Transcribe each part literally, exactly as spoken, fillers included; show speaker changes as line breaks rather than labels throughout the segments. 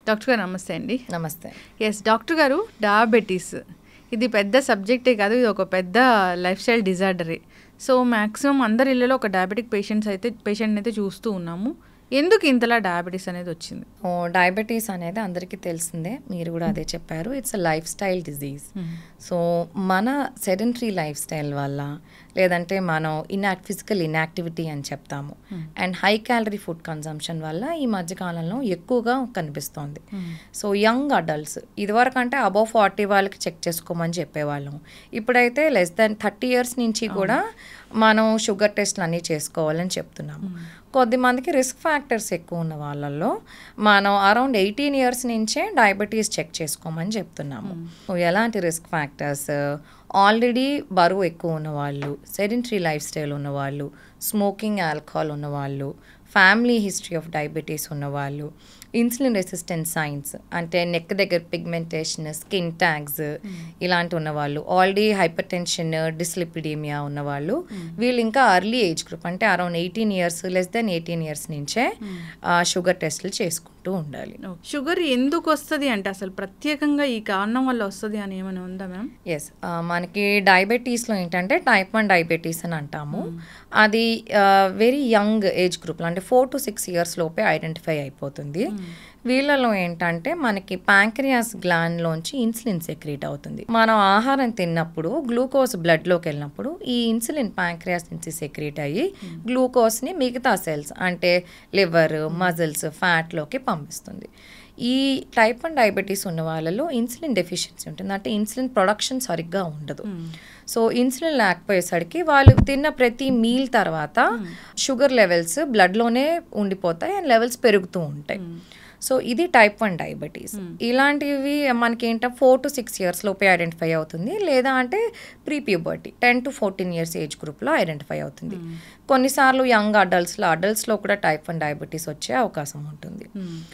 Doctor గారు నమస్తే అండి.
నమస్తే.
ఎస్ డాక్టర్ గారు, డయాబెటీస్ ఇది పెద్ద సబ్జెక్టే కాదు, ఇది ఒక పెద్ద లైఫ్ స్టైల్ డిజార్డరే. సో మ్యాక్సిమం అందరి ఇళ్ళలో ఒక డయాబెటిక్ పేషెంట్స్ అయితే పేషెంట్ని అయితే చూస్తూ ఉన్నాము. ఎందుకు ఇంతలా డయాబెటీస్ అనేది వచ్చింది?
ఓ డయాబెటీస్ అనేది అందరికీ తెలిసిందే, మీరు కూడా అదే చెప్పారు. It's a life style disease. So మన సెడెంటరీ లైఫ్ స్టైల్ వల్ల, లేదంటే మనం ఇన్యాక్ట్ ఫిజికల్ ఇన్యాక్టివిటీ అని చెప్తాము, and high calorie food consumption వల్ల ఈ మధ్యకాలంలో ఎక్కువగా కనిపిస్తోంది. సో యంగ్ అడల్ట్స్ ఇదివరకు అంటే అబౌవ్ ఫార్టీ వాళ్ళకి చెక్ చేసుకోమని చెప్పేవాళ్ళం. ఇప్పుడైతే లెస్ దాన్ థర్టీ ఇయర్స్ నుంచి కూడా మనం షుగర్ టెస్ట్లు అన్నీ చేసుకోవాలని చెప్తున్నాము. కొద్దిమందికి రిస్క్ ఫ్యాక్టర్స్ ఎక్కువ ఉన్న వాళ్ళల్లో మనం అరౌండ్ ఎయిటీన్ ఇయర్స్ నుంచే డయాబెటీస్ చెక్ చేసుకోమని చెప్తున్నాము. ఎలాంటి రిస్క్ ఫ్యాక్టర్స్? ఆల్రెడీ బరువు ఎక్కువ ఉన్నవాళ్ళు, సెడెంటరీ లైఫ్ స్టైల్ ఉన్నవాళ్ళు, స్మోకింగ్, ఆల్కహాల్ ఉన్నవాళ్ళు, ఫ్యామిలీ హిస్టరీ ఆఫ్ డయాబెటీస్ ఉన్నవాళ్ళు, ఇన్సులిన్ రెసిస్టెన్స్ సైన్స్ అంటే నెక్ దగ్గర పిగ్మెంటేషన్, స్కిన్ ట్యాగ్స్ ఇలాంటి ఉన్నవాళ్ళు, ఆల్రెడీ హైపర్ టెన్షన్, డిస్లిపిడీమియా ఉన్నవాళ్ళు, వీళ్ళు ఇంకా అర్లీ ఏజ్ గ్రూప్ అంటే around eighteen years less than eighteen years నుంచే షుగర్ టెస్టులు చేసుకుంటూ ఉండాలి.
షుగర్ ఎందుకు వస్తుంది అంటే అసలు ప్రత్యేకంగా ఈ కారణం వల్ల వస్తుంది అని ఏమైనా ఉందా మ్యామ్?
ఎస్, మనకి డయాబెటీస్లో ఏంటంటే టైప్ వన్ డయాబెటీస్ అని అంటాము. అది వెరీ యంగ్ ఏజ్ గ్రూప్లో అంటే ఫోర్ టు సిక్స్ ఇయర్స్ లోపే ఐడెంటిఫై అయిపోతుంది. వీళ్ళలో ఏంటంటే మనకి ప్యాంక్రియాస్ గ్లాండ్లోంచి ఇన్సులిన్ సెక్రీట్ అవుతుంది. మనం ఆహారం తిన్నప్పుడు గ్లూకోజ్ బ్లడ్లోకి వెళ్ళినప్పుడు ఈ ఇన్సులిన్ ప్యాంక్రియాస్ నుంచి సెక్రీట్ అయ్యి గ్లూకోజ్ని మిగతా సెల్స్ అంటే లివర్, మజిల్స్, ఫ్యాట్లోకి పంపిస్తుంది. ఈ టైప్ వన్ డయాబెటీస్ ఉన్న వాళ్ళలో ఇన్సులిన్ డెఫిషియన్సీ ఉంటుంది, అంటే ఇన్సులిన్ ప్రొడక్షన్ సరిగ్గా ఉండదు. సో ఇన్సులిన్ లేకపోయేసరికి వాళ్ళు తిన్న ప్రతి మీల్ తర్వాత షుగర్ లెవెల్స్ బ్లడ్లోనే ఉండిపోతాయి అండ్ లెవెల్స్ పెరుగుతూ ఉంటాయి. సో ఇది టైప్ వన్ డయాబెటీస్. ఇలాంటివి మనకి ఏంటంటే ఫోర్ టు సిక్స్ ఇయర్స్ లోపే ఐడెంటిఫై అవుతుంది, లేదా అంటే pre puberty ten to fourteen years age గ్రూప్లో ఐడెంటిఫై అవుతుంది. కొన్నిసార్లు యంగ్ అడల్ట్స్లో అడల్ట్స్లో కూడా టైప్ వన్ డయాబెటీస్ వచ్చే అవకాశం ఉంటుంది.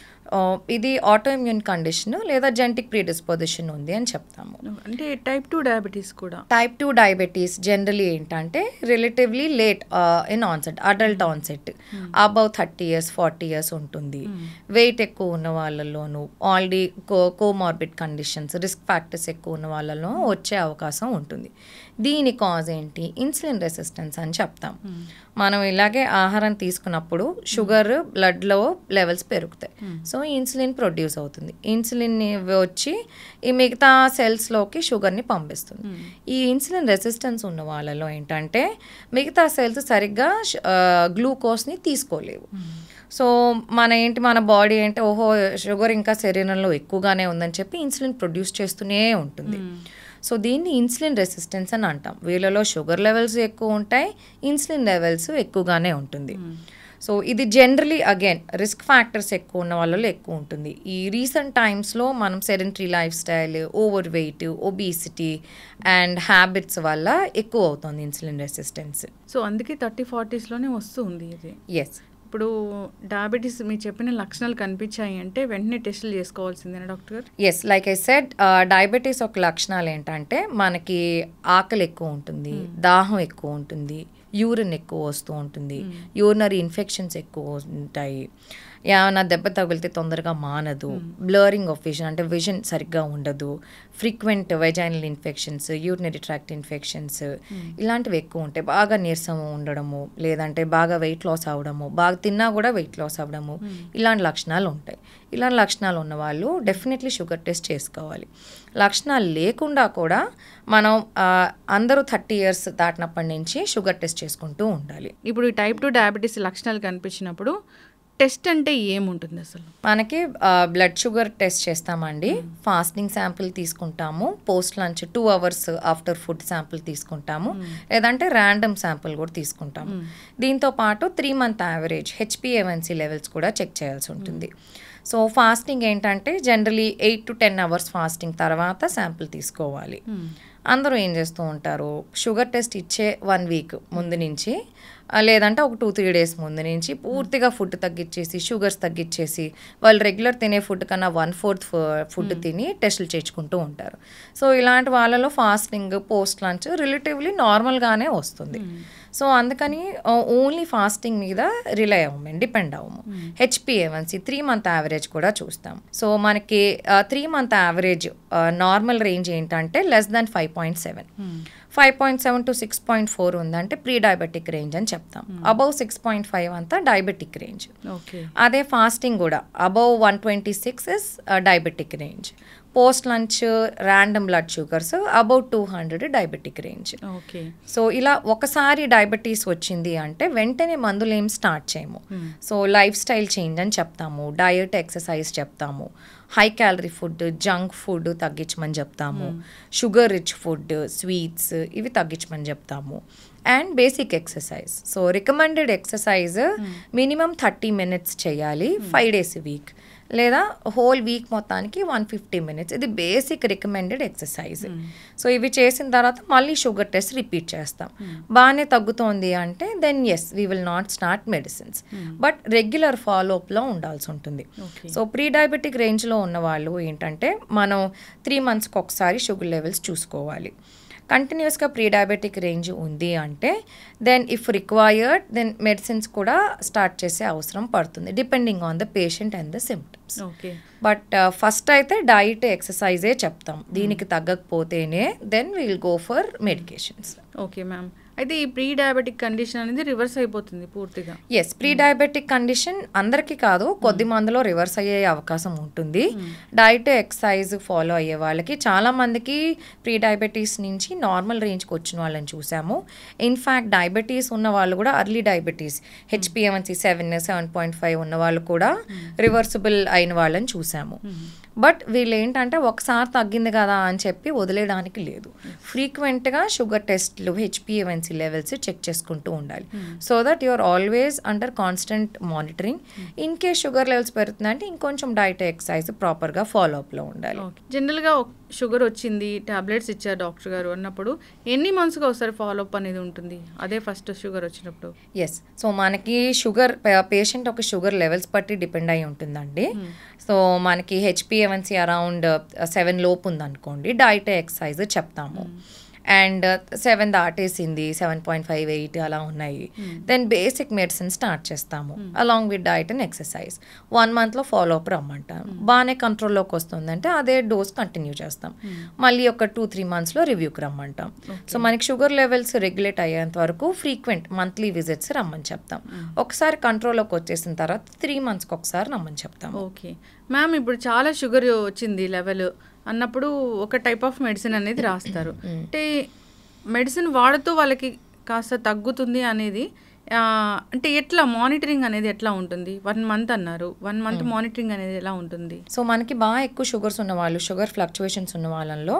ఇది ఆటోఇమ్యూన్ కండిషన్ లేదా జెనెటిక్ ప్రీడిస్పోజిషన్ ఉంది అని చెప్తాము.
అంటే టైప్ టూ డయాబెటీస్ కూడా
టైప్ టూ డయాబెటీస్ జనరలీ ఏంటంటే relatively late in onset, adult onset, above thirty years forty years ఉంటుంది. వెయిట్ ఎక్కువ ఉన్న వాళ్ళలోనూ, already co comorbid conditions, risk factors ఎక్కువ ఉన్న వాళ్ళలో వచ్చే అవకాశం ఉంటుంది. దీని కాజ్ ఏంటి? ఇన్సులిన్ రెసిస్టెన్స్ అని చెప్తాం. మనం ఇలాగే ఆహారం తీసుకున్నప్పుడు షుగర్ బ్లడ్లో లెవెల్స్ పెరుగుతాయి, సో ఇన్సులిన్ ప్రొడ్యూస్ అవుతుంది. ఇన్సులిన్ వచ్చి ఈ మిగతా సెల్స్లోకి షుగర్ని పంపిస్తుంది. ఈ ఇన్సులిన్ రెసిస్టెన్స్ ఉన్న వాళ్ళలో ఏంటంటే మిగతా సెల్స్ సరిగ్గా గ్లూకోజ్ని తీసుకోలేవు. సో మన ఏంటి మన బాడీ ఏంటి, ఓహో షుగర్ ఇంకా శరీరంలో ఎక్కువగానే ఉందని చెప్పి ఇన్సులిన్ ప్రొడ్యూస్ చేస్తూనే ఉంటుంది. సో దీన్ని ఇన్సులిన్ రెసిస్టెన్స్ అని అంటాం. వీళ్ళలో షుగర్ లెవెల్స్ ఎక్కువ ఉంటాయి, ఇన్సులిన్ లెవెల్స్ ఎక్కువగానే ఉంటుంది. సో ఇది జనరలీ అగైన్ రిస్క్ ఫ్యాక్టర్స్ ఎక్కువ ఉన్న వాళ్ళలో ఎక్కువ ఉంటుంది. ఈ రీసెంట్ టైమ్స్లో మనం sedentary life style, over weight, obesity and habits వల్ల ఎక్కువ అవుతుంది ఇన్సులిన్ రెసిస్టెన్స్.
సో అందుకే థర్టీ ఫార్టీస్లోనే వస్తుంది ఇది.
ఎస్.
ఇప్పుడు డయాబెటీస్ మీరు చెప్పిన లక్షణాలు కనిపించాయి అంటే వెంటనే టెస్టులు చేసుకోవాల్సిందేనా డాక్టర్ గారు?
Yes, like I said, diabetes ఒక లక్షణాలు ఏంటంటే మనకి ఆకలి ఎక్కువ ఉంటుంది, దాహం ఎక్కువ ఉంటుంది, యూరిన్ ఎక్కువ వస్తూ ఉంటుంది, యూరినరీ ఇన్ఫెక్షన్స్ ఎక్కువ ఉంటాయి, ఏమైనా దెబ్బ తగిలితే తొందరగా మానదు, బ్లరింగ్ ఆఫ్ విజన్ అంటే విజన్ సరిగ్గా ఉండదు, frequent vaginal infections, urinary tract infections ఇలాంటివి ఎక్కువ ఉంటాయి. బాగా నీరసం ఉండడము, లేదంటే బాగా వెయిట్ లాస్ అవ్వడము, బాగా తిన్నా కూడా వెయిట్ లాస్ అవ్వడము, ఇలాంటి లక్షణాలు ఉంటాయి. ఇలాంటి లక్షణాలు ఉన్న వాళ్ళు డెఫినెట్లీ షుగర్ టెస్ట్ చేసుకోవాలి. లక్షణాలు లేకుండా కూడా మనం అందరూ థర్టీ ఇయర్స్ దాటినప్పటి నుంచి షుగర్ టెస్ట్ చేసుకుంటూ ఉండాలి.
ఇప్పుడు ఈ టైప్ టూ డయాబెటీస్ లక్షణాలు కనిపించినప్పుడు టెస్ట్ అంటే ఏముంటుంది అసలు?
మనకి బ్లడ్ షుగర్ టెస్ట్ చేస్తామండి. ఫాస్టింగ్ శాంపిల్ తీసుకుంటాము, post lunch two hours after food sample తీసుకుంటాము, లేదంటే ర్యాండమ్ శాంపిల్ కూడా తీసుకుంటాము. దీంతో పాటు త్రీ మంత్ యావరేజ్ హెచ్పిఏవన్సీ లెవెల్స్ కూడా చెక్ చేయాల్సి ఉంటుంది. సో ఫాస్టింగ్ ఏంటంటే generally eight to ten hours fasting తర్వాత శాంపిల్ తీసుకోవాలి. అందరూ ఏం చేస్తూ ఉంటారు, షుగర్ టెస్ట్ ఇచ్చే వన్ వీక్ ముందు నుంచి లేదంటే ఒక టూ త్రీ డేస్ ముందు నుంచి పూర్తిగా ఫుడ్ తగ్గించేసి షుగర్స్ తగ్గించేసి వాళ్ళు రెగ్యులర్ తినే ఫుడ్ కన్నా వన్ ఫోర్త్ ఫుడ్ తిని టెస్టులు చేర్చుకుంటూ ఉంటారు. సో ఇలాంటి వాళ్ళలో ఫాస్టింగ్ పోస్ట్ లంచ్ రిలేటివ్లీ నార్మల్గానే వస్తుంది. సో అందుకని ఓన్లీ ఫాస్టింగ్ మీద రిలై అవ్వము, డిపెండ్ అవ్వము. హెచ్పిఏవన్సీ త్రీ మంత్ యావరేజ్ కూడా చూస్తాం. సో మనకి three month average normal range ఏంటంటే less than five point seven five point seven to six point four ఉందంటే ప్రీ డయాబెటిక్ రేంజ్ అని చెప్తాం. అబౌవ్ సిక్స్ పాయింట్ ఫైవ్ అంతా డయాబెటిక్ రేంజ్. అదే ఫాస్టింగ్ కూడా above one twenty six is diabetic range. Post lunch random blood sugars about two hundred diabetic range.
Okay.
So ఇలా ఒకసారి diabetes వచ్చింది అంటే వెంటనే మందులు ఏం స్టార్ట్ చేయము. సో లైఫ్ స్టైల్ చేంజ్ అని చెప్తాము, డయట్ ఎక్సర్సైజ్ చెప్తాము, high calorie food junk food తగ్గించమని చెప్తాము, షుగర్ రిచ్ ఫుడ్ స్వీట్స్ ఇవి తగ్గించమని చెప్తాము, and basic exercise. So recommended exercise minimum thirty minutes చేయాలి ఫైవ్ డేస్ వీక్, లేదా హోల్ వీక్ మొత్తానికి వన్ ఫిఫ్టీ మినిట్స్. ఇది బేసిక్ రికమెండెడ్ ఎక్సర్సైజ్. సో ఇవి చేసిన తర్వాత మళ్ళీ షుగర్ టెస్ట్ రిపీట్ చేస్తాం. బాగానే తగ్గుతోంది అంటే then yes we will not start medicines, but regular ఫాలోఅప్లో ఉండాల్సి ఉంటుంది. సో ప్రీ డయాబెటిక్ రేంజ్లో ఉన్న వాళ్ళు ఏంటంటే మనం త్రీ మంత్స్కి ఒకసారి షుగర్ లెవెల్స్ చూసుకోవాలి. కంటిన్యూస్గా ప్రీ డయాబెటిక్ రేంజ్ ఉంది అంటే then if required then medicines కూడా స్టార్ట్ చేసే అవసరం పడుతుంది, depending on the patient and the symptoms. But first అయితే డైట్ ఎక్సర్సైజే చెప్తాం. దీనికి తగ్గకపోతేనే then will go for medications.
Okay ma'am. అయితే ఈ ప్రీ డయాబెటిక్ కండిషన్ అనేది రివర్స్ అయిపోతుంది పూర్తిగా?
ఎస్, ప్రీ డయాబెటిక్ కండిషన్ అందరికీ కాదు, కొద్ది మందిలో రివర్స్ అయ్యే అవకాశం ఉంటుంది. డైట్ ఎక్సర్సైజ్ ఫాలో అయ్యే వాళ్ళకి చాలా మందికి ప్రీ డయాబెటీస్ నుంచి నార్మల్ రేంజ్కి వచ్చిన వాళ్ళని చూసాము. ఇన్ఫ్యాక్ట్ డయాబెటీస్ ఉన్న వాళ్ళు కూడా అర్లీ డయాబెటీస్ హెచ్పిఏవన్సీ సెవెన్ సెవెన్ పాయింట్ ఫైవ్ ఉన్న వాళ్ళు కూడా రివర్సిబుల్ అయిన వాళ్ళని చూసాము. బట్ వీళ్ళు ఏంటంటే ఒకసారి తగ్గింది కదా అని చెప్పి వదిలేయడానికి లేదు. ఫ్రీక్వెంట్గా షుగర్ టెస్ట్లు హెచ్పిఏవన్సీ లెవెల్స్ చెక్ చేసుకుంటూ ఉండాలి. So that you're always under constant monitoring. In case sugar levels పెరుగుతుందంటే ఇంకొంచెం డైట్ ఎక్సర్సైజ్ ప్రాపర్గా ఫాలో అప్లో ఉండాలి.
జనరల్గా షుగర్ వచ్చింది టాబ్లెట్స్ ఇచ్చారు డాక్టర్ గారు అన్నప్పుడు ఎన్ని మంత్స్గా ఒకసారి ఫాలోఅప్ అనేది ఉంటుంది అదే ఫస్ట్ షుగర్ వచ్చినప్పుడు?
ఎస్, సో మనకి షుగర్ పేషెంట్ ఒక షుగర్ లెవెల్స్ బట్టి డిపెండ్ అయి ఉంటుందండి. సో మనకి హెచ్పిఏవన్సీ అరౌండ్ సెవెన్ లోపు ఉందనుకోండి, డైట్ ఎక్సర్సైజ్ చెప్తాము. అండ్ సెవెన్ దాటేసింది, సెవెన్ పాయింట్ ఫైవ్ ఎయిట్ అలా ఉన్నాయి, దెన్ బేసిక్ మెడిసిన్ స్టార్ట్ చేస్తాము along with diet and exercise. One మంత్లో ఫాలో అప్ రమ్మంటాం. బాగానే కంట్రోల్లోకి వస్తుందంటే అదే డోస్ కంటిన్యూ చేస్తాం. మళ్ళీ ఒక టూ త్రీ మంత్స్లో రివ్యూకి రమ్మంటాం. సో మనకి షుగర్ లెవెల్స్ రెగ్యులేట్ అయ్యేంత వరకు ఫ్రీక్వెంట్ మంత్లీ విజిట్స్ రమ్మని చెప్తాం. ఒకసారి కంట్రోల్లోకి వచ్చేసిన తర్వాత త్రీ మంత్స్కి ఒకసారి రమ్మని చెప్తాం.
ఓకే మ్యామ్, ఇప్పుడు చాలా షుగర్ వచ్చింది లెవెల్ అన్నప్పుడు ఒక టైప్ ఆఫ్ మెడిసిన్ అనేది రాస్తారు. అంటే మెడిసిన్ వాడుతూ వాళ్ళకి కాస్త తగ్గుతుంది అనేది అంటే ఎట్లా మానిటరింగ్ అనేది ఎట్లా ఉంటుంది? వన్ మంత్ అన్నారు, వన్ మంత్ మానిటరింగ్ అనేది ఎలా ఉంటుంది?
సో మనకి బాగా ఎక్కువ షుగర్స్ ఉన్న వాళ్ళు, షుగర్ ఫ్లక్చువేషన్స్ ఉన్న వాళ్ళలో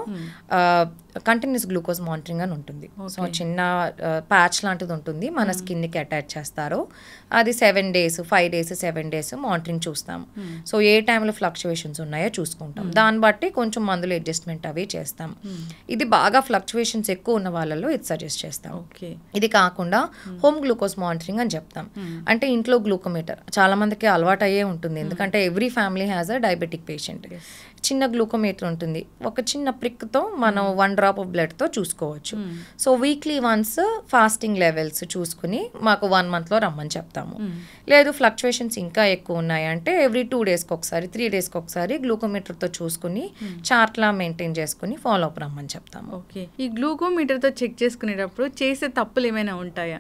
కంటిన్యూస్ గ్లూకోజ్ మానిటరింగ్ అని ఉంటుంది. సో చిన్న ప్యాచ్ లాంటిది ఉంటుంది, మన స్కిన్కి అటాచ్ చేస్తారు. అది seven days five days seven days monitoring చూస్తాం. సో ఏ టైంలో ఫ్లక్చువేషన్స్ ఉన్నాయో చూసుకుంటాం. దాన్ని బట్టి కొంచెం మందులు అడ్జస్ట్మెంట్ అవి చేస్తాం. ఇది బాగా ఫ్లక్చువేషన్స్ ఎక్కువ ఉన్న వాళ్ళలో ఇది సజెస్ట్ చేస్తాం. ఇది కాకుండా హోమ్ గ్లూకోజ్ మానిటరింగ్ అని చెప్తాం. అంటే ఇంట్లో గ్లూకోమీటర్ చాలా మందికి అలవాటు అయ్యే ఉంటుంది, ఎందుకంటే every family has a diabetic patient. చిన్న గ్లూకోమీటర్ ఉంటుంది, ఒక చిన్న ప్రిక్తో మనం వన్ డ్రాప్ ఆఫ్ బ్లడ్తో చూసుకోవచ్చు. So weekly once fasting levels చూసుకుని మాకు వన్ మంత్లో రమ్మని చెప్తాము. లేదు ఫ్లక్చువేషన్స్ ఇంకా ఎక్కువ ఉన్నాయంటే ఎవ్రీ టూ డేస్కి ఒకసారి త్రీ డేస్కి ఒకసారి గ్లూకోమీటర్తో చూసుకుని చార్ట్లా మెయింటైన్ చేసుకుని ఫాలో అప్ రమ్మని చెప్తాము.
ఓకే, ఈ గ్లూకోమీటర్తో చెక్ చేసుకునేటప్పుడు చేసే తప్పులు ఏమైనా ఉంటాయా?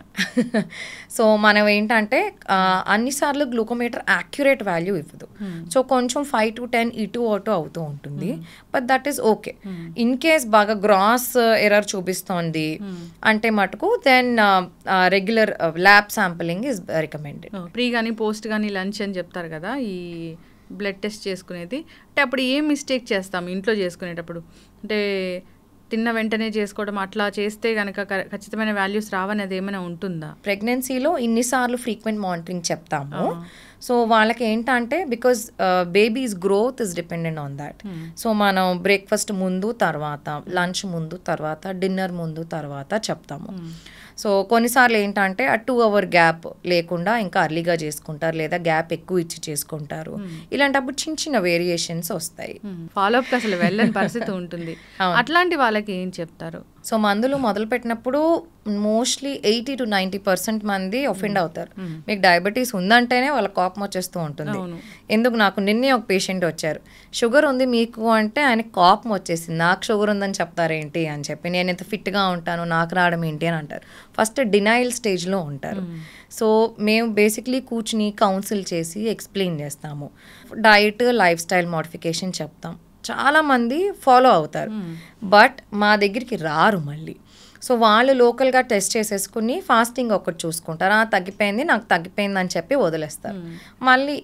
సో మనం ఏంటంటే అన్నిసార్లు గ్లూకోమీటర్ యాక్యురేట్ వాల్యూ ఇవ్వదు. సో కొంచెం ఫైవ్ టు టెన్ ఇటు అటు అవుతుంది ఉంటుంది, but that is okay. In case బాగా గ్రాస్ ఎర్రర్ చూపిస్తోంది అంటే మటుకు then regular lab sampling is recommended.
Pre కానీ పోస్ట్ కానీ లంచ్ అని చెప్తారు కదా ఈ బ్లడ్ టెస్ట్ చేసుకునేది, అంటే అప్పుడు ఏం మిస్టేక్ చేస్తాం ఇంట్లో చేసుకునేటప్పుడు? అంటే తిన్న వెంటనే చేసుకోవడం అట్లా చేస్తే కనుక ఖచ్చితమైన వాల్యూస్ రావనేది ఏమైనా ఉంటుందా?
ప్రెగ్నెన్సీలో ఇన్నిసార్లు ఫ్రీక్వెంట్ మానిటరింగ్ చెప్తాము. సో వాళ్ళకి ఏంటంటే because babies growth is dependent on that. So మనం బ్రేక్ఫాస్ట్ ముందు తర్వాత, లంచ్ ముందు తర్వాత, డిన్నర్ ముందు తర్వాత చెప్తాము. సో కొన్నిసార్లు ఏంటంటే ఆ టూ అవర్ గ్యాప్ లేకుండా ఇంకా అర్లీగా చేసుకుంటారు, లేదా గ్యాప్ ఎక్కువ ఇచ్చి చేసుకుంటారు. ఇలాంటప్పుడు చిన్న చిన్న వేరియేషన్స్ వస్తాయి.
ఫాలోఅప్కి అసలు వెళ్ళని పరిస్థితి ఉంటుంది. అట్లాంటి వాళ్ళకి ఏం చెప్తారు?
సో మందులు మొదలు పెట్టినప్పుడు mostly eighty to ninety percent మంది ఒఫెండ్ అవుతారు. మీకు డయాబెటీస్ ఉందంటేనే వాళ్ళ కోపం వచ్చేస్తూ ఉంటుంది. ఎందుకు, నాకు నిన్నే ఒక పేషెంట్ వచ్చారు, షుగర్ ఉంది మీకు అంటే ఆయనకి కోపం వచ్చేసింది, నాకు షుగర్ ఉందని చెప్తారేంటి అని చెప్పి, నేను ఇంత ఫిట్గా ఉంటాను నాకు రావడం ఏంటి అని అంటారు. ఫస్ట్ డినైల్ స్టేజ్లో ఉంటారు. సో మేము బేసిక్లీ కూర్చుని కౌన్సిల్ చేసి ఎక్స్ప్లెయిన్ చేస్తాము, డైట్ లైఫ్ స్టైల్ మోడిఫికేషన్ చెప్తాం. చాలామంది ఫాలో అవుతారు, బట్ మా దగ్గరికి రారు మళ్ళీ. సో వాళ్ళు లోకల్గా టెస్ట్ చేసేసుకుని ఫాస్టింగ్ ఒకటి చూసుకుంటారు, తగ్గిపోయింది నాకు తగ్గిపోయింది అని చెప్పి వదిలేస్తారు. మళ్ళీ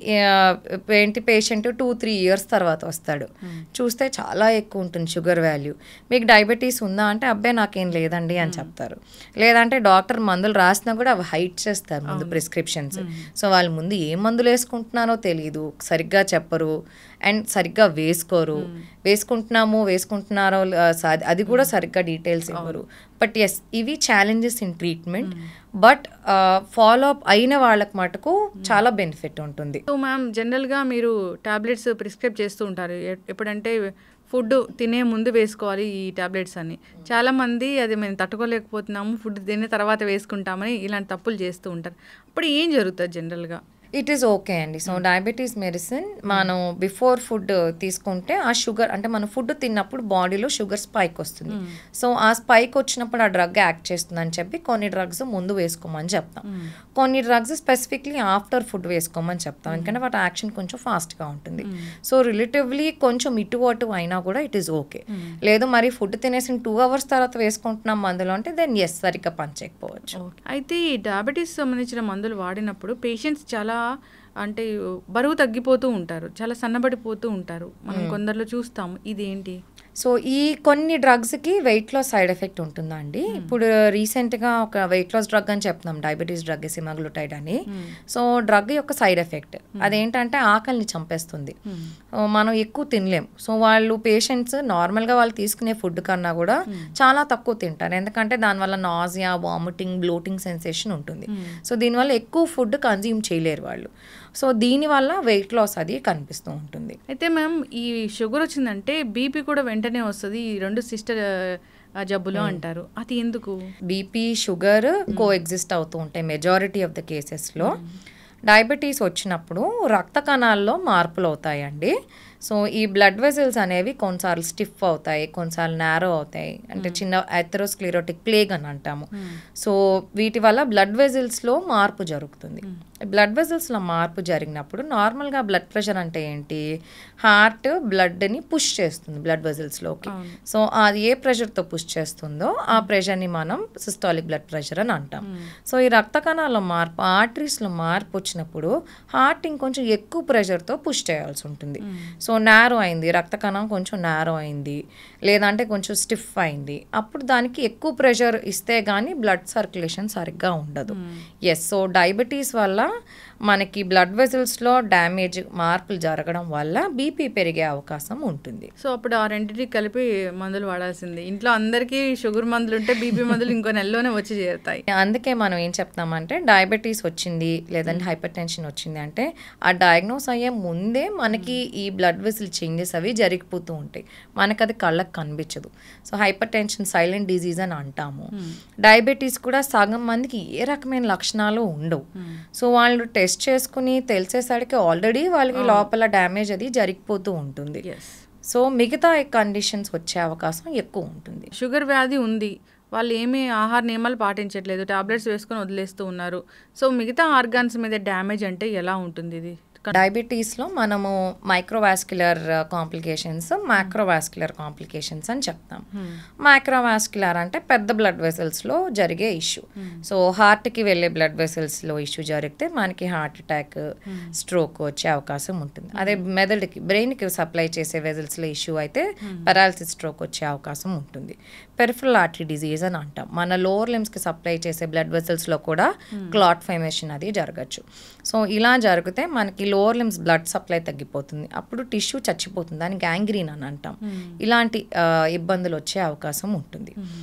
ఏంటి పేషెంట్ టూ త్రీ ఇయర్స్ తర్వాత వస్తాడు, చూస్తే చాలా ఎక్కువ ఉంటుంది షుగర్ వాల్యూ. మీకు డయాబెటీస్ ఉందా అంటే అబ్బాయి నాకేం లేదండి అని చెప్తారు. లేదంటే డాక్టర్ మందులు రాసినా కూడా అవి హైట్ చేస్తారు ముందు ప్రిస్క్రిప్షన్స్. సో వాళ్ళు ముందు ఏ మందులు వేసుకుంటున్నారో తెలియదు, సరిగ్గా చెప్పరు అండ్ సరిగ్గా వేసుకోరు. వేసుకుంటున్నాము వేసుకుంటున్నారో అది కూడా సరిగ్గా డీటెయిల్స్ ఇవ్వరు. బట్ ఎస్, ఇవి challenges in treatment. But follow up అయిన వాళ్ళకి మటుకు చాలా బెనిఫిట్ ఉంటుంది.
సో మ్యామ్, జనరల్గా మీరు టాబ్లెట్స్ ప్రిస్క్రైబ్ చేస్తూ ఉంటారు, ఎప్పుడంటే ఫుడ్ తినే ముందు వేసుకోవాలి ఈ టాబ్లెట్స్ అని. చాలామంది అది మేము తట్టుకోలేకపోతున్నాము, ఫుడ్ తినే తర్వాత వేసుకుంటామని ఇలాంటి తప్పులు చేస్తూ ఉంటారు. అప్పుడు ఏం జరుగుతుంది జనరల్గా?
ఇట్ ఈస్ ఓకే అండి. సో డయాబెటీస్ మెడిసిన్ మనం బిఫోర్ ఫుడ్ తీసుకుంటే ఆ షుగర్ అంటే మనం ఫుడ్ తిన్నప్పుడు బాడీలో షుగర్ స్పైక్ వస్తుంది. సో ఆ స్పైక్ వచ్చినప్పుడు ఆ డ్రగ్ యాక్ట్ చేస్తుంది అని చెప్పి కొన్ని డ్రగ్స్ ముందు వేసుకోమని చెప్తాం, కొన్ని డ్రగ్స్ స్పెసిఫిక్లీ ఆఫ్టర్ ఫుడ్ వేసుకోమని చెప్తాం, ఎందుకంటే వాటి యాక్షన్ కొంచెం ఫాస్ట్గా ఉంటుంది. సో రిలేటివ్లీ కొంచెం ఇటు అటు అయినా కూడా ఇట్ ఈస్ ఓకే. లేదు మరి ఫుడ్ తినేసిన టూ అవర్స్ తర్వాత వేసుకుంటున్నాం మందులు అంటే దెన్ ఎస్ సరిగ్గా పనిచేయకపోవచ్చు.
అయితే ఈ డయాబెటీస్ సంబంధించిన మందులు వాడినప్పుడు పేషెంట్స్ చాలా అంటే బరువు తగ్గిపోతూ ఉంటారు, చాలా సన్నబడిపోతూ ఉంటారు, మనం కొందరిలో చూస్తాము. ఇదేంటి?
సో ఈ కొన్ని డ్రగ్స్కి వెయిట్ లాస్ సైడ్ ఎఫెక్ట్ ఉంటుందండి. ఇప్పుడు రీసెంట్గా ఒక వెయిట్ లాస్ డ్రగ్ అని చెప్తున్నాం, డయాబెటీస్ డ్రగ్ సెమాగ్లూటైడ్ అని. సో డ్రగ్ యొక్క సైడ్ ఎఫెక్ట్ అదేంటంటే ఆకలిని చంపేస్తుంది, మనం ఎక్కువ తినలేం. సో వాళ్ళు పేషెంట్స్ నార్మల్గా వాళ్ళు తీసుకునే ఫుడ్ కన్నా కూడా చాలా తక్కువ తింటారు, ఎందుకంటే దానివల్ల నాజియా, వామిటింగ్, బ్లోటింగ్ సెన్సేషన్ ఉంటుంది. సో దీనివల్ల ఎక్కువ ఫుడ్ కన్జ్యూమ్ చేయలేరు వాళ్ళు. సో దీనివల్ల వెయిట్ లాస్ అది కనిపిస్తూ ఉంటుంది.
అయితే మ్యామ్, ఈ షుగర్ వచ్చిందంటే బీపీ కూడా వెంటనే వస్తుంది, ఈ రెండు సిస్టర్ జబ్బులు అంటారు, అది ఎందుకు?
బీపీ షుగర్ కో ఎగ్జిస్ట్ అవుతూ ఉంటాయి మెజారిటీ ఆఫ్ ద కేసెస్లో. డయాబెటీస్ వచ్చినప్పుడు రక్త కణాల్లో మార్పులు అవుతాయండి. సో ఈ బ్లడ్ వెజల్స్ అనేవి కొన్నిసార్లు స్టిఫ్ అవుతాయి, కొన్నిసార్లు నారో అవుతాయి, అంటే చిన్న అథెరోస్క్లెరోటిక్ ప్లేగ్ అని అంటాము. సో వీటి వల్ల బ్లడ్ వెజల్స్లో మార్పు జరుగుతుంది. బ్లడ్ వెజల్స్లో మార్పు జరిగినప్పుడు నార్మల్గా బ్లడ్ ప్రెషర్ అంటే ఏంటి, హార్ట్ బ్లడ్ని పుష్ చేస్తుంది బ్లడ్ వెజల్స్లోకి. సో అది ఏ ప్రెషర్తో పుష్ చేస్తుందో ఆ ప్రెషర్ని మనం సిస్టాలిక్ బ్లడ్ ప్రెషర్ అని అంటాం. సో ఈ రక్త కణాల్లో మార్పు, ఆర్టరీస్లో మార్పు వచ్చినప్పుడు హార్ట్ ఇంకొంచెం ఎక్కువ ప్రెషర్తో పుష్ చేయాల్సి ఉంటుంది. సో నారో అయింది, రక్త కణం కొంచెం నారో అయింది, లేదంటే కొంచెం స్టిఫ్ అయింది, అప్పుడు దానికి ఎక్కువ ప్రెషర్ ఇస్తే కానీ బ్లడ్ సర్క్యులేషన్ సరిగ్గా ఉండదు. ఎస్, సో డయాబెటీస్ వల్ల మనకి బ్లడ్ వెజల్స్లో డ్యామేజ్, మార్పులు జరగడం వల్ల బీపీ పెరిగే అవకాశం ఉంటుంది.
సో అప్పుడు ఆ రెండింటికి కలిపి మందులు వాడాల్సింది. ఇంట్లో అందరికీ షుగర్ మందులు ఉంటే బీపీ మందులు ఇంకో నెలలోనే వచ్చి చేరుతాయి.
అందుకే మనం ఏం చెప్తామంటే డయాబెటీస్ వచ్చింది లేదంటే హైపర్ టెన్షన్ వచ్చింది అంటే ఆ డయాగ్నోస్ అయ్యే ముందే మనకి ఈ బ్లడ్ వెసల్ చేంజెస్ అవి జరిగిపోతూ ఉంటాయి, మనకు అది కళ్ళకు కనిపించదు. So hypertension silent disease అని అంటాము. డయాబెటీస్ కూడా సగం మందికి ఏ రకమైన లక్షణాలు ఉండవు. సో వాళ్ళు టెస్ట్ చేసుకుని తెలిసేసరికి ఆల్రెడీ వాళ్ళకి లోపల డ్యామేజ్ అది జరిగిపోతూ ఉంటుంది. సో మిగతా కండిషన్స్ వచ్చే అవకాశం ఎక్కువ ఉంటుంది.
షుగర్ వ్యాధి ఉంది, వాళ్ళు ఏమీ ఆహార నియమాలు పాటించట్లేదు, టాబ్లెట్స్ వేసుకొని వదిలేస్తూ ఉన్నారు. సో మిగతా ఆర్గాన్స్ మీద డ్యామేజ్ అంటే ఎలా ఉంటుంది ఇది?
డయాబెటీస్లో మనము మైక్రోవాస్క్యులర్ కాంప్లికేషన్స్, మైక్రోవాస్క్యులర్ కాంప్లికేషన్స్ అని చెప్తాం. మైక్రోవాస్క్యులర్ అంటే పెద్ద బ్లడ్ వెసల్స్లో జరిగే ఇష్యూ. సో హార్ట్కి వెళ్ళే బ్లడ్ వెసల్స్లో ఇష్యూ జరిగితే మనకి హార్ట్ అటాక్, స్ట్రోక్ వచ్చే అవకాశం ఉంటుంది. అదే మెదడుకి, బ్రెయిన్కి సప్లై చేసే వెజల్స్లో ఇష్యూ అయితే పెరాలసిస్, స్ట్రోక్ వచ్చే అవకాశం ఉంటుంది. పెరిఫరల్ ఆర్టరీ డిజీజ్ అని అంటాం. మన లోవర్ లిమ్స్కి సప్లై చేసే బ్లడ్ వెసల్స్లో కూడా క్లాట్ ఫార్మేషన్ అది జరగచ్చు. సో ఇలా జరిగితే మనకి లోవర్ లిమ్స్ బ్లడ్ సప్లై తగ్గిపోతుంది, అప్పుడు టిష్యూ చచ్చిపోతుంది, దాన్ని గ్యాంగ్రీన్ అని అంటాం. ఇలాంటి ఇబ్బందులు వచ్చే అవకాశం ఉంటుంది.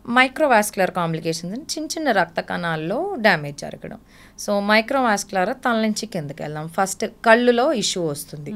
మైక్రోవాస్కులర్ కాంప్లికేషన్స్ చిన్న చిన్న రక్త కణాల్లో డ్యామేజ్ జరగడం. సో మైక్రోవాస్కులర్ తల నుంచి కిందకి వెళ్దాం. ఫస్ట్ కళ్ళులో ఇష్యూ వస్తుంది.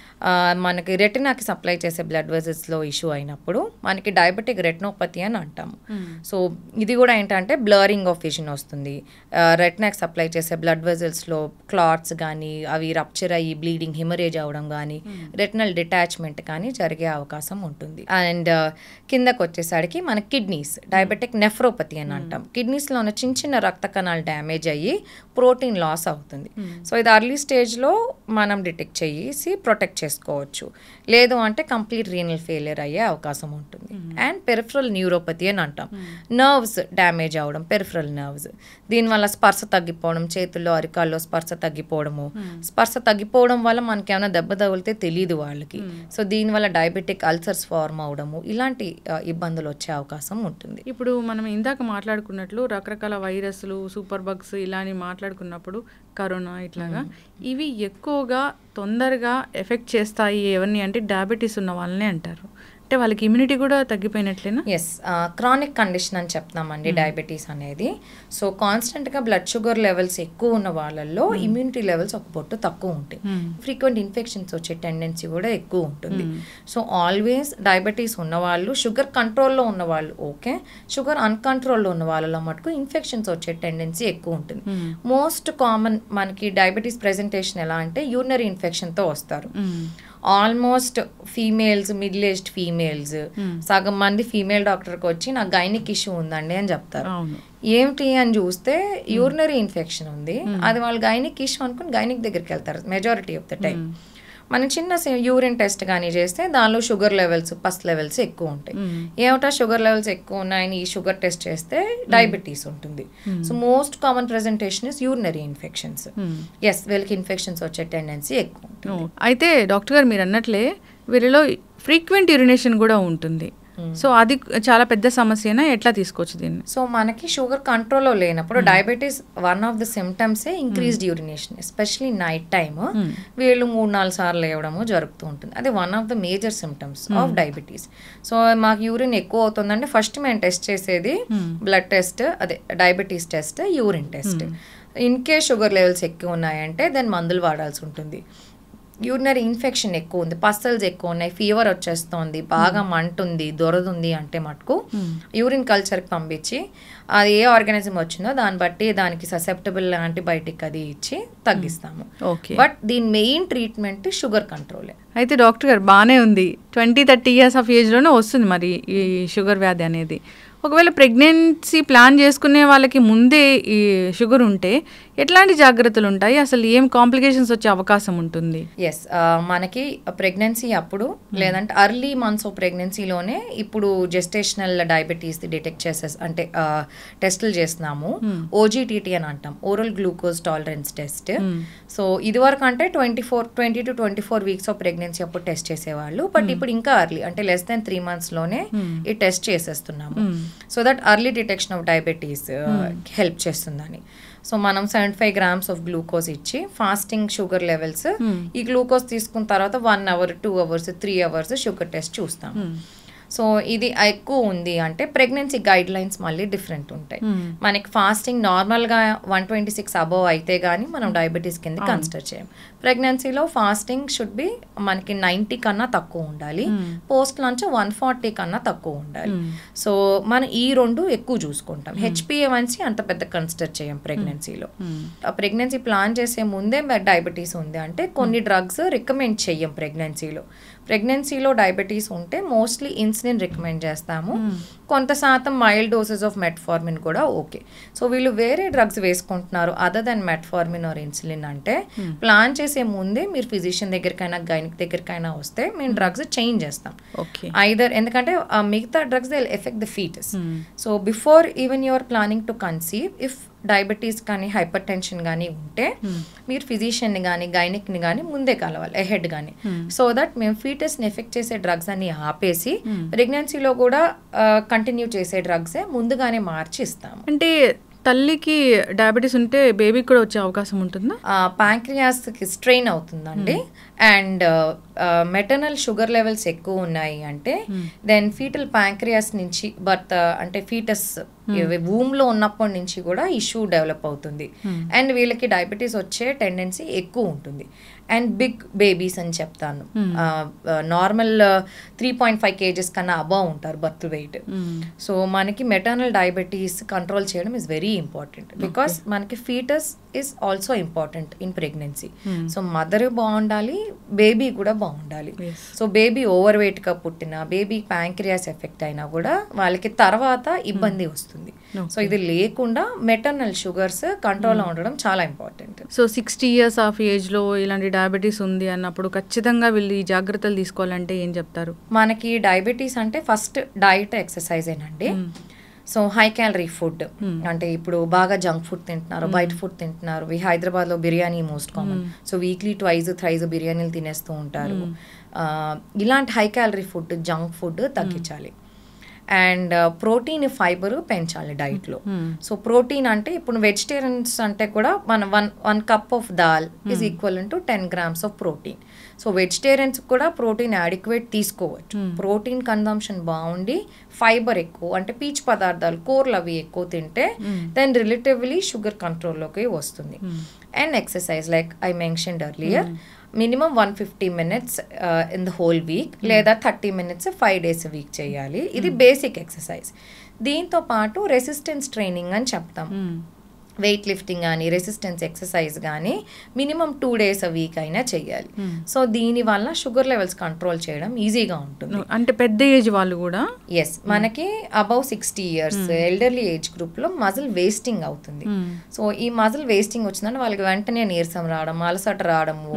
మనకి రెటినాకి సప్లై చేసే బ్లడ్ వెజల్స్లో ఇష్యూ అయినప్పుడు మనకి డయాబెటిక్ రెటినోపతి అని అంటాము. సో ఇది కూడా ఏంటంటే బ్లరింగ్ ఆఫ్ విజన్ వస్తుంది. రెటినాకి సప్లై చేసే బ్లడ్ వెజల్స్లో క్లాట్స్ కానీ అవి రప్చర్ అయ్యి బ్లీడింగ్ హిమరేజ్ అవ్వడం కానీ రెటినల్ డిటాచ్మెంట్ కానీ జరిగే అవకాశం ఉంటుంది. అండ్ కిందకు వచ్చేసరికి మన కిడ్నీస్ డయాబెటిక్ నెఫ్రోపతి అని అంటాం. కిడ్నీస్లో ఉన్న చిన్న చిన్న రక్త కణాలు డ్యామేజ్ అయ్యి ప్రోటీన్ లాస్ అవుతుంది. సో ఇది అర్లీ స్టేజ్లో మనం డిటెక్ట్ చేసి ప్రొటెక్ట్ చేసుకోవచ్చు. లేదు అంటే కంప్లీట్ రీనల్ ఫెయిలియర్ అయ్యే అవకాశం ఉంటుంది. అండ్ పెరిఫరల్ న్యూరోపతి అని అంటాం. నర్వ్స్ డ్యామేజ్ అవ్వడం, పెరిఫరల్ నర్వ్స్. దీనివల్ల స్పర్శ తగ్గిపోవడం, చేతుల్లో అరికాల్లో స్పర్శ తగ్గిపోవడము. స్పర్శ తగ్గిపోవడం వల్ల మనకి ఏమైనా దెబ్బ తగిలితే తెలియదు వాళ్ళకి. సో దీనివల్ల డయాబెటిక్ అల్సర్స్ ఫార్మ్ అవడము ఇలాంటి ఇబ్బందులు వచ్చే అవకాశం ఉంటుంది.
ఇప్పుడు మనం ఇందాక మాట్లాడుకున్నట్లు రకరకాల వైరస్లు, సూపర్ బగ్స్ ఇలా అని మాట్లాడుకున్నప్పుడు కరోనా ఇట్లాగా ఇవి ఎక్కువగా తొందరగా ఎఫెక్ట్ చేస్తాయి ఎవరిని అంటే డయాబెటీస్ ఉన్న వాళ్ళనే అంటారు. అంటే వాళ్ళకి ఇమ్యూనిటీ కూడా తగ్గిపోయినట్లేనా?
ఎస్, క్రానిక్ కండిషన్ అని చెప్తామండి డయాబెటీస్ అనేది. సో కాన్స్టెంట్గా బ్లడ్ షుగర్ లెవెల్స్ ఎక్కువ ఉన్న వాళ్ళల్లో ఇమ్యూనిటీ లెవెల్స్ ఒక పొట్టు తక్కువ ఉంటాయి. ఫ్రీక్వెంట్ ఇన్ఫెక్షన్స్ వచ్చే టెండెన్సీ కూడా ఎక్కువ ఉంటుంది. సో ఆల్వేస్ డయాబెటీస్ ఉన్నవాళ్ళు, షుగర్ కంట్రోల్లో ఉన్నవాళ్ళు ఓకే, షుగర్ అన్కంట్రోల్లో ఉన్న వాళ్ళలో మటుకు ఇన్ఫెక్షన్స్ వచ్చే టెండెన్సీ ఎక్కువ ఉంటుంది. మోస్ట్ కామన్ మనకి డయాబెటీస్ ప్రెజెంటేషన్ ఎలా అంటే యూరినరీ ఇన్ఫెక్షన్తో వస్తారు. Almost females, middle aged females, సగం మంది ఫీమేల్ డాక్టర్కి వచ్చి నాకు గైనిక్ ఇష్యూ ఉందండి అని చెప్తారు. ఏమిటి అని చూస్తే యూరినరీ ఇన్ఫెక్షన్ ఉంది. అది వాళ్ళు గైనిక్ ఇష్యూ అనుకుని గైనిక్ దగ్గరికి వెళ్తారు మెజారిటీ ఆఫ్ ద టైం. మనం చిన్న యూరిన్ టెస్ట్ కానీ చేస్తే దానిలో షుగర్ లెవెల్స్, పస్ లెవెల్స్ ఎక్కువ ఉంటాయి. ఏమిటా షుగర్ లెవెల్స్ ఎక్కువ ఉన్నాయని ఈ షుగర్ టెస్ట్ చేస్తే డయాబెటీస్ ఉంటుంది. So most common presentation is urinary infections. Yes, వీళ్ళకి ఇన్ఫెక్షన్స్ వచ్చే టెండెన్సీ ఎక్కువ ఉంటుంది.
అయితే డాక్టర్ గారు మీరు అన్నట్లే వీరిలో ఫ్రీక్వెంట్ యూరినేషన్ కూడా ఉంటుంది. సో అది చాలా పెద్ద సమస్యనా, ఎట్లా తీసుకోవచ్చు దీన్ని?
సో మనకి షుగర్ కంట్రోల్లో లేనప్పుడు డయాబెటీస్ వన్ ఆఫ్ ద సిమ్టమ్సే increased urination, especially night time వీళ్ళు మూడు నాలుగు సార్లు లేవడము జరుగుతూ ఉంటుంది. అది one of the major symptoms of diabetes. So మాకు యూరిన్ ఎక్కువ అవుతుందంటే ఫస్ట్ మేము టెస్ట్ చేసేది బ్లడ్ టెస్ట్, అదే diabetes test, urine test. In case sugar levels ఎక్కువ ఉన్నాయంటే దాన్ని మందులు వాడాల్సి ఉంటుంది. యూరినరీ ఇన్ఫెక్షన్ ఎక్కువ ఉంది, పస్సల్స్ ఎక్కువ ఉన్నాయి, ఫీవర్ వచ్చేస్తుంది, బాగా మంటుంది, దొరదుంది అంటే మటుకు యూరిన్ కల్చర్కి పంపించి అది ఏ ఆర్గానిజం వచ్చిందో దాన్ని బట్టి దానికి ససెప్టబుల్ యాంటీబయాటిక్ అది ఇచ్చి తగ్గిస్తాము. బట్ దీని మెయిన్ ట్రీట్మెంట్ షుగర్ కంట్రోలే.
అయితే డాక్టర్ గారు బాగానే ఉంది, ట్వంటీ థర్టీ ఇయర్స్ ఆఫ్ ఏజ్లోనే వస్తుంది మరి ఈ షుగర్ వ్యాధి అనేది. ఒకవేళ ప్రెగ్నెన్సీ ప్లాన్ చేసుకునే వాళ్ళకి ముందే ఈ షుగర్ ఉంటే ఎట్లాంటి జాగ్రత్తలు ఉంటాయి, అసలు ఏం కాంప్లికేషన్స్ వచ్చే అవకాశం ఉంటుంది?
ఎస్, మనకి ప్రెగ్నెన్సీ అప్పుడు లేదంటే అర్లీ మంత్స్ ఆఫ్ ప్రెగ్నెన్సీలోనే ఇప్పుడు జెస్టేషనల్ డయాబెటీస్ డిటెక్ట్ చేసే అంటే టెస్టులు చేస్తున్నాము. ఓజీటీటీ అని అంటాం, oral glucose tolerance test. So ఇది వరకు అంటే twenty four twenty two twenty four weeks of pregnancy అప్పుడు టెస్ట్ చేసేవాళ్ళు. బట్ ఇప్పుడు ఇంకా అర్లీ అంటే లెస్ దాన్ త్రీ మంత్స్లోనే ఈ టెస్ట్ చేసేస్తున్నాము. So that early detection of diabetes help చేస్తుందని. సో మనం seventy five grams of glucose ఇచ్చి ఫాస్టింగ్ షుగర్ లెవెల్స్ ఈ గ్లూకోజ్ తీసుకున్న తర్వాత one hour two hours three hours sugar test చూస్తాము. సో ఇది ఎక్కువ ఉంది అంటే ప్రెగ్నెన్సీ గైడ్ లైన్స్ మళ్ళీ డిఫరెంట్ ఉంటాయి. మనకి ఫాస్టింగ్ నార్మల్గా వన్ ట్వంటీ సిక్స్ అబోవ్ అయితే కానీ మనం డయాబెటీస్ కింద కన్సిడర్ చేయం. ప్రెగ్నెన్సీలో ఫాస్టింగ్ షుడ్ బి మనకి నైంటీ కన్నా తక్కువ ఉండాలి, పోస్ట్ లంచ్ వన్ ఫార్టీ కన్నా తక్కువ ఉండాలి. సో మనం ఈ రెండు ఎక్కువ చూసుకుంటాం. హెచ్పిఏవన్సీ అంత పెద్ద కన్సిడర్ చేయం ప్రెగ్నెన్సీలో. ప్రెగ్నెన్సీ ప్లాన్ చేసే ముందే డయాబెటీస్ ఉంది అంటే కొన్ని డ్రగ్స్ రికమెండ్ చెయ్యం ప్రెగ్నెన్సీలో. ప్రెగ్నెన్సీలో డయాబెటీస్ ఉంటే మోస్ట్లీ ఇన్సులిన్ రికమెండ్ చేస్తాము. కొంత శాతం మైల్డ్ డోసెస్ ఆఫ్ మెట్ఫార్మిన్ కూడా ఓకే. సో వీళ్ళు వేరే డ్రగ్స్ వేసుకుంటున్నారు other than metformin or insulin అంటే ప్లాన్ చేసే ముందే మీరు ఫిజిషియన్ దగ్గరికైనా గైనిక్ దగ్గరికైనా వస్తే మేము డ్రగ్స్ చేంజ్ చేస్తాం ఐదర్, ఎందుకంటే మిగతా drugs they will effect the foetus. So before even you're planning to conceive if diabetes కానీ హైపర్ టెన్షన్ కానీ ఉంటే మీరు ఫిజిషియన్ని కానీ గైనిక్ని కానీ ముందే కలవాలి ఎహెడ్ కానీ. సో దట్ మేము ఫీటస్ని ఎఫెక్ట్ చేసే డ్రగ్స్ అన్ని ఆపేసి ప్రెగ్నెన్సీలో కూడా కంటిన్యూ చేసే డ్రగ్సే ముందుగానే మార్చి ఇస్తాము.
అంటే తల్లికి డయాబెటీస్ ఉంటే బేబీకి కూడా వచ్చే అవకాశం ఉంటుందా?
ప్యాంక్రియాస్కి స్ట్రెయిన్ అవుతుందండి. అండ్ మెటర్నల్ షుగర్ లెవెల్స్ ఎక్కువ ఉన్నాయి అంటే దెన్ ఫీటల్ ప్యాంక్రియాస్ నుంచి బర్త్ అంటే ఫీటస్ వూమ్లో ఉన్నప్పటి నుంచి కూడా ఇష్యూ డెవలప్ అవుతుంది. అండ్ వీళ్ళకి డయాబెటీస్ వచ్చే టెండెన్సీ ఎక్కువ ఉంటుంది. అండ్ బిగ్ బేబీస్ అని చెప్తాను, normal three point five kgs కన్నా అబవ్ ఉంటారు బర్త్ వెయిట్. సో మనకి మెటర్నల్ డయాబెటీస్ కంట్రోల్ చేయడం ఇస్ వెరీ ఇంపార్టెంట్ బికాస్ మనకి foetus is also important in pregnancy. So mother బాగుండాలి, బేబీ కూడా బాగుండాలి. సో బేబీ ఓవర్ వెయిట్గా పుట్టిన బేబీ ప్యాంక్రియాస్ ఎఫెక్ట్ అయినా కూడా వాళ్ళకి తర్వాత ఇబ్బంది వస్తుంది. సో ఇది లేకుండా మెటర్నల్ షుగర్స్ కంట్రోల్లో ఉండడం చాలా important.
So sixty years of ఏజ్లో ఇలాంటి డయాబెటీస్ ఉంది అన్నప్పుడు ఖచ్చితంగా వీళ్ళు ఈ జాగ్రత్తలు తీసుకోవాలంటే ఏం చెప్తారు?
మనకి డయాబెటీస్ అంటే ఫస్ట్ డైట్ ఎక్సర్సైజ్ ఏనండి. సో హై క్యాలరీ ఫుడ్ అంటే ఇప్పుడు బాగా జంక్ ఫుడ్ తింటున్నారు, బయట ఫుడ్ తింటున్నారు. హైదరాబాద్లో biryani most common. So weekly twice thrice బిర్యానీలు తినేస్తూ ఉంటారు. ఇలాంటి high calorie food, junk food తగ్గించాలి. అండ్ ప్రోటీన్ ఫైబర్ పెంచాలి డైట్లో. సో ప్రోటీన్ అంటే ఇప్పుడు వెజిటేరియన్స్ అంటే కూడా మన one one cup of dal is equal to ten grams of protein. So vegetarians కూడా ప్రోటీన్ అడిక్వేట్ తీసుకోవచ్చు. ప్రోటీన్ కన్జంప్షన్ బాగుండి ఫైబర్ ఎక్కువ అంటే పీచు పదార్థాలు, కూరలు అవి ఎక్కువ తింటే దెన్ రిలేటివ్లీ షుగర్ కంట్రోల్లోకి వస్తుంది. And exercise like I mentioned earlier, minimum one fifty minutes in the whole week లేదా thirty minutes five days week చేయాలి. ఇది బేసిక్ ఎక్సర్సైజ్. దీంతో పాటు రెసిస్టెన్స్ ట్రైనింగ్ అని చెప్తాం. వెయిట్ లిఫ్టింగ్ కానీ రెసిస్టెన్స్ ఎక్సర్సైజ్ కానీ minimum two days a week అయినా చెయ్యాలి. సో దీనివల్ల షుగర్ లెవెల్స్ కంట్రోల్ చేయడం ఈజీగా ఉంటుంది.
అంటే పెద్ద ఏజ్ వాళ్ళు కూడా?
ఎస్, మనకి above sixty years elderly age గ్రూప్లో మజిల్ వేస్టింగ్ అవుతుంది. సో ఈ మజిల్ వేస్టింగ్ వచ్చిందంటే వాళ్ళకి వెంటనే నీరసం రావడం, అలసట రావడము,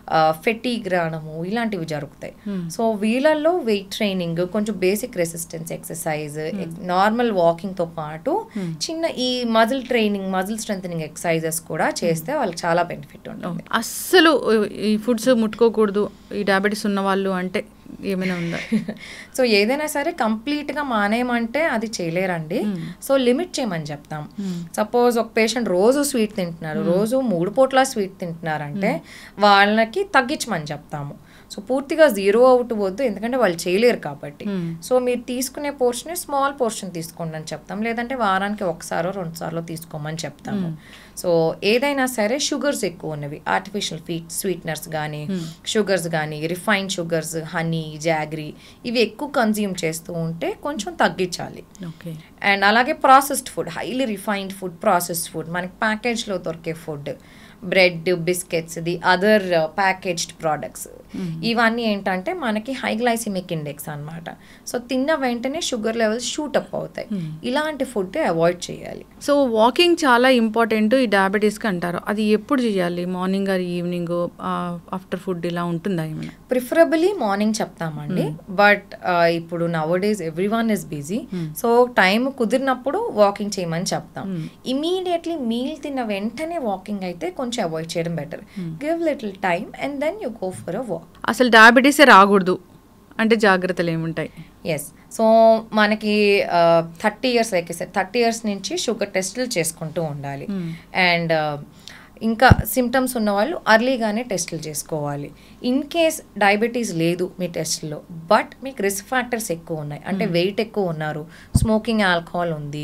ఫెటీగ్ రావడము ఇలాంటివి జరుగుతాయి. సో వీళ్ళల్లో వెయిట్ ట్రైనింగ్, కొంచెం బేసిక్ రెసిస్టెన్స్ ఎక్సర్సైజ్, నార్మల్ వాకింగ్తో పాటు చిన్న ఈ muscle training, muscle strengthening exercises కూడా చేస్తే వాళ్ళకి చాలా బెనిఫిట్ ఉంటుంది.
అస్సలు ఈ ఫుడ్స్ ముట్టుకోకూడదు ఈ డయాబెటీస్ ఉన్న వాళ్ళు అంటే ఏమైనా ఉందా?
సో ఏదైనా సరే కంప్లీట్గా మానేయమంటే అది చేయలేరండి. సో లిమిట్ చేయమని చెప్తాం. సపోజ్ ఒక పేషెంట్ రోజు స్వీట్ తింటున్నారు, రోజు మూడు పూట్ల స్వీట్ తింటున్నారంటే వాళ్ళకి తగ్గించమని చెప్తాము. సో పూర్తిగా జీరో అవుట్ వద్దు, ఎందుకంటే వాళ్ళు చేయలేరు కాబట్టి. సో మీరు తీసుకునే పోర్షన్ స్మాల్ పోర్షన్ తీసుకోండి అని చెప్తాం, లేదంటే వారానికి ఒకసారో రెండు సార్లు తీసుకోమని చెప్తాము. సో ఏదైనా సరే షుగర్స్ ఎక్కువ ఉన్నవి, ఆర్టిఫిషియల్ ఫీట్ స్వీట్నర్స్ కానీ షుగర్స్ కానీ రిఫైన్డ్ షుగర్స్, హనీ, జాగ్రీ ఇవి ఎక్కువ కన్జ్యూమ్ చేస్తూ ఉంటే కొంచెం తగ్గించాలి. అండ్ అలాగే processed food, highly refined food, processed food, మనకి ప్యాకేజ్లో దొరికే food, bread, biscuits, the other packaged products, ఇవన్నీ ఏంటంటే మనకి హై గ్లైసిమిక్ ఇండెక్స్ అనమాట. సో తిన్న వెంటనే షుగర్ లెవెల్స్ షూట్ అప్ అవుతాయి. ఇలాంటి ఫుడ్ అవాయిడ్ చేయాలి.
సో వాకింగ్ చాలా ఇంపార్టెంట్ ఈ డయాబెటీస్కి అంటారు, అది ఎప్పుడు చేయాలి? Morning or evening, after food ఇలా ఉంటుందా ఏమైనా?
ప్రిఫరబుల్లీ మార్నింగ్ చెప్తామండి. బట్ ఇప్పుడు now days every one is busy. So time కుదిరినప్పుడు వాకింగ్ చేయమని చెప్తాం. ఇమీడియట్లీ మీల్ తిన్న వెంటనే వాకింగ్ అయితే కొంచెం అవాయిడ్ చేయడం better. Give little time and then you go for a walk.
అసలు డయాబెటీసే రాకూడదు అంటే జాగ్రత్తలు ఏముంటాయి?
ఎస్, సో మనకి thirty years like thirty years నుంచి షుగర్ టెస్టులు చేసుకుంటూ ఉండాలి. అండ్ ఇంకా సిమ్టమ్స్ ఉన్నవాళ్ళు అర్లీగానే టెస్టులు చేసుకోవాలి. ఇన్ కేస్ డయాబెటీస్ లేదు మీ టెస్ట్లో, బట్ మీకు రిస్క్ ఫ్యాక్టర్స్ ఎక్కువ ఉన్నాయి అంటే వెయిట్ ఎక్కువ ఉన్నారు, స్మోకింగ్, ఆల్కహాల్ ఉంది,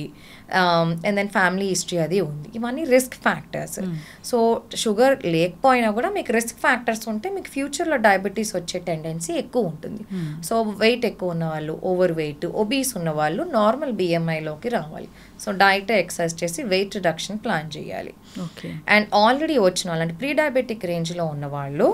అండ్ దెన్ ఫ్యామిలీ హిస్టరీ అది ఉంది, ఇవన్నీ రిస్క్ ఫ్యాక్టర్స్. సో షుగర్ లేకపోయినా కూడా మీకు రిస్క్ ఫ్యాక్టర్స్ ఉంటే మీకు ఫ్యూచర్లో డయాబెటీస్ వచ్చే టెండెన్సీ ఎక్కువ ఉంటుంది. సో వెయిట్ ఎక్కువ ఉన్న వాళ్ళు, ఓవర్ వెయిట్, ఒబీస్ ఉన్న వాళ్ళు నార్మల్ బిఎంఐలోకి రావాలి. సో డైట్, ఎక్సర్సైజ్ చేసి వెయిట్ రిడక్షన్ ప్లాన్ చేయాలి. అండ్ ఆల్రెడీ వచ్చిన వాళ్ళు అంటే ప్రీ డయాబెటిక్ రేంజ్లో ఉన్న వాళ్ళు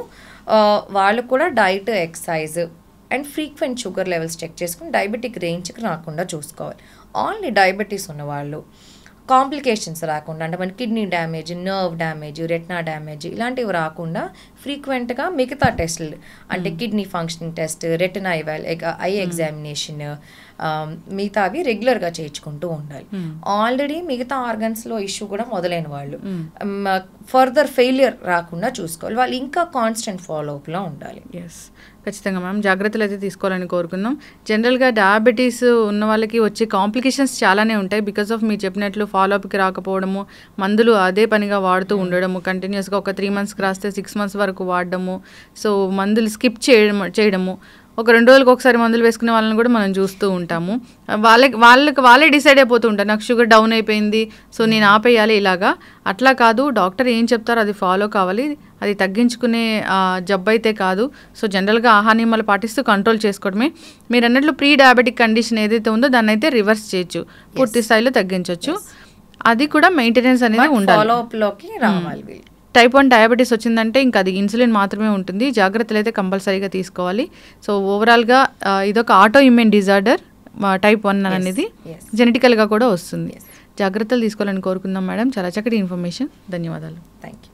వాళ్ళు కూడా diet, exercise and frequent sugar levels check చేసుకుని డయాబెటిక్ రేంజ్కి రాకుండా చూసుకోవాలి. ఓన్లీ డయాబెటీస్ ఉన్నవాళ్ళు కాంప్లికేషన్స్ రాకుండా అంటే మన kidney damage, nerve damage, retina damage ఇలాంటివి రాకుండా ఫ్రీక్వెంట్గా మిగతా టెస్టులు అంటే kidney functioning test, retina eye examination, మిగతా అవి రెగ్యులర్గా చేయించుకుంటూ ఉండాలి. ఆల్రెడీ మిగతా ఆర్గన్స్లో ఇష్యూ కూడా మొదలైన వాళ్ళు ఫర్దర్ ఫెయిలియర్ రాకుండా చూసుకోవాలి. వాళ్ళు ఇంకా కాన్స్టెంట్ ఫాలో అప్లో ఉండాలి.
ఎస్, ఖచ్చితంగా మ్యామ్ జాగ్రత్తలు అయితే తీసుకోవాలని కోరుకుందాం. జనరల్గా డయాబెటీస్ ఉన్న వాళ్ళకి వచ్చే కాంప్లికేషన్స్ చాలానే ఉంటాయి. బికాస్ ఆఫ్ మీరు చెప్పినట్లు ఫాలోఅప్కి రాకపోవడము, మందులు అదే పనిగా వాడుతూ ఉండడము, కంటిన్యూస్గా ఒక త్రీ మంత్స్కి రాస్తే సిక్స్ మంత్స్ వరకు వాడడము, సో మందులు స్కిప్ చేయడం చేయడము ఒక రెండు రోజులకు ఒకసారి మందులు వేసుకునే వాళ్ళని కూడా మనం చూస్తూ ఉంటాము. వాళ్ళకి వాళ్ళకి వాళ్ళే డిసైడ్ అయిపోతూ ఉంటారు, నాకు షుగర్ డౌన్ అయిపోయింది సో నేను ఆపేయాలి ఇలాగా. అట్లా కాదు, డాక్టర్ ఏం చెప్తారో అది ఫాలో కావాలి. అది తగ్గించుకునే జబ్బు అయితే కాదు. సో జనరల్గా ఆహార నియమాలు పాటిస్తూ కంట్రోల్ చేసుకోవడమే. మీరు అన్నట్లు ప్రీ డయాబెటిక్ కండిషన్ ఏదైతే ఉందో దాన్ని అయితే రివర్స్ చేయొచ్చు, పూర్తి స్థాయిలో తగ్గించవచ్చు. అది కూడా మెయింటెనెన్స్ అనేది ఉండాలి,
ఫాలోఅప్లోకి రావాలి.
టైప్ వన్ డయాబెటీస్ వచ్చిందంటే ఇంకా అది ఇన్సులిన్ మాత్రమే ఉంటుంది. జాగ్రత్తలు అయితే కంపల్సరీగా తీసుకోవాలి. సో ఓవరాల్గా ఇదొక autoimmune disorder type one అనేది జెనెటికల్గా కూడా వస్తుంది. జాగ్రత్తలు తీసుకోవాలని కోరుకుందాం మేడం. చాలా చక్కటి ఇన్ఫర్మేషన్, ధన్యవాదాలు.
Thank you.